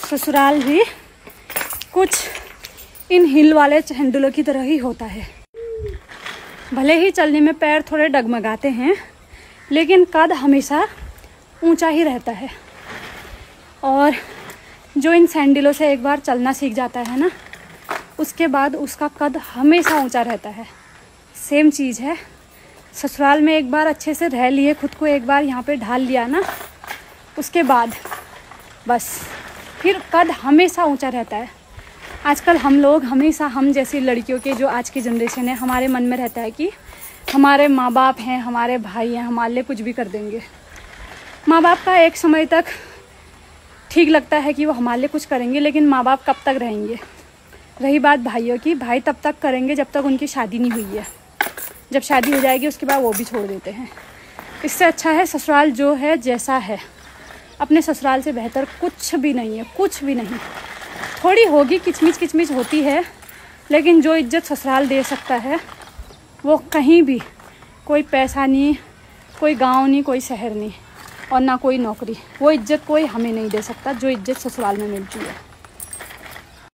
ससुराल भी कुछ इन हिल वाले सैंडलों की तरह ही होता है। भले ही चलने में पैर थोड़े डगमगाते हैं, लेकिन कद हमेशा ऊंचा ही रहता है। और जो इन सैंडलों से एक बार चलना सीख जाता है ना, उसके बाद उसका कद हमेशा ऊंचा रहता है। सेम चीज़ है, ससुराल में एक बार अच्छे से रह लिए, खुद को एक बार यहाँ पे ढाल लिया ना, उसके बाद बस फिर कद हमेशा ऊंचा रहता है। आजकल हम लोग हमेशा, हम जैसी लड़कियों के जो आज की जनरेशन है, हमारे मन में रहता है कि हमारे माँ बाप हैं, हमारे भाई हैं, हमारे लिए कुछ भी कर देंगे। माँ बाप का एक समय तक ठीक लगता है कि वो हमारे लिए कुछ करेंगे, लेकिन माँ बाप कब तक रहेंगे। रही बात भाइयों की, भाई तब तक करेंगे जब तक उनकी शादी नहीं हुई है। जब शादी हो जाएगी उसके बाद वो भी छोड़ देते हैं। इससे अच्छा है ससुराल जो है जैसा है, अपने ससुराल से बेहतर कुछ भी नहीं है, कुछ भी नहीं। थोड़ी होगी किचमिच होती है, लेकिन जो इज्जत ससुराल दे सकता है वो कहीं भी, कोई पैसा नहीं, कोई गांव नहीं, कोई शहर नहीं, और ना कोई नौकरी, वो इज्जत कोई हमें नहीं दे सकता जो इज्जत ससुराल में मिलती है।